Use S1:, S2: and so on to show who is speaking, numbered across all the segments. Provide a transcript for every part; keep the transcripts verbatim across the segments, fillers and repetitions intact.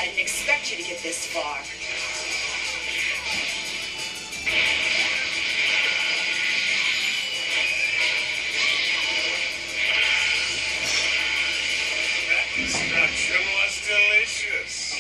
S1: I didn't expect you to get this far.
S2: That destruction was delicious.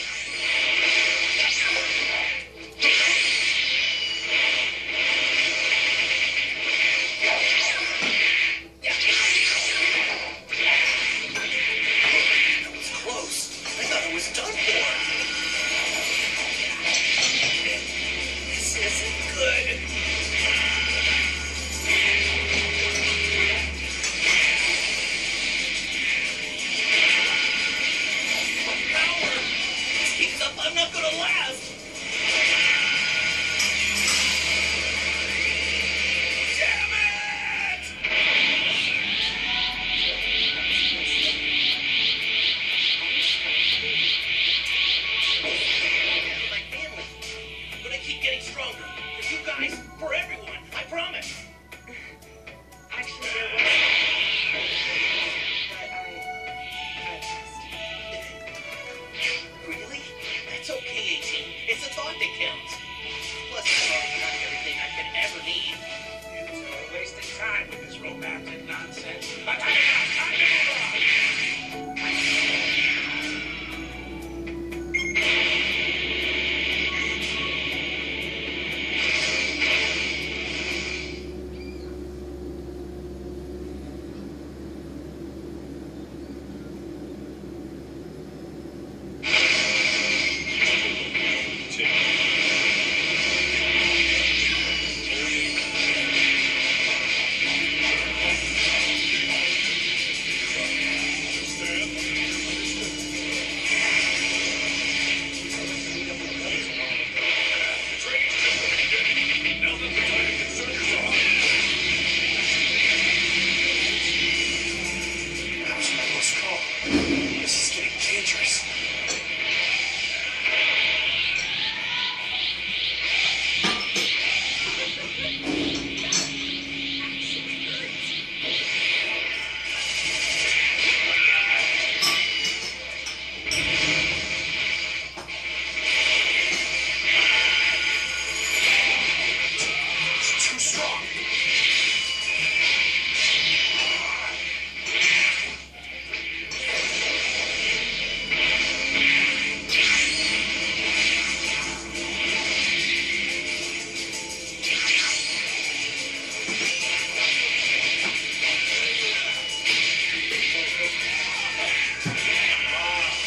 S2: I'm not gonna last! Damn it! For my family. But I keep getting stronger. For you guys, for everyone, I promise.
S1: Actually, there was... But I... I passed.
S2: Really? That's okay, eighteen. It's a thought that counts. Plus, I've already got everything I could ever need. You two are wasting time with this romantic nonsense. I've had enough. Time to move on.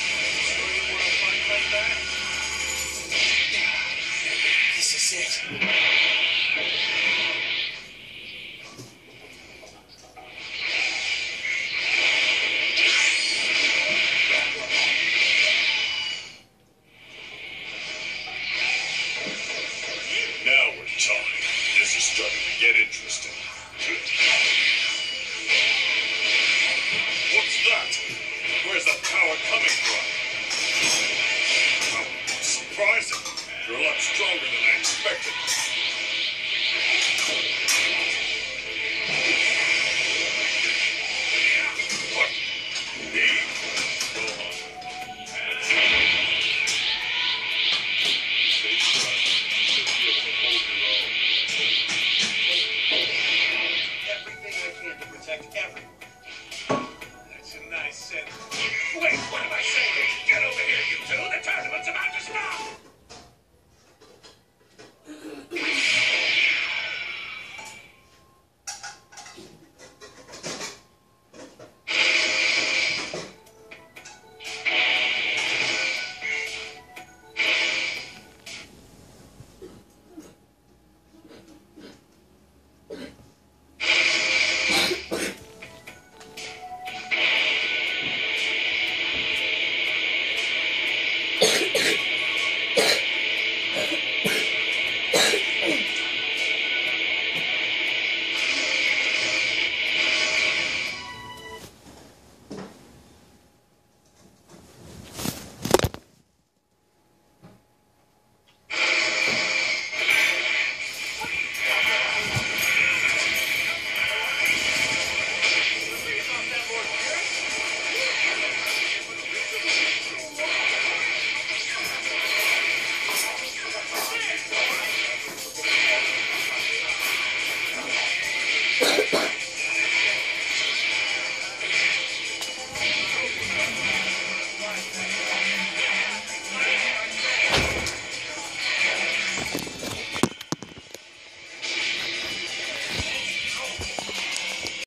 S2: This is it.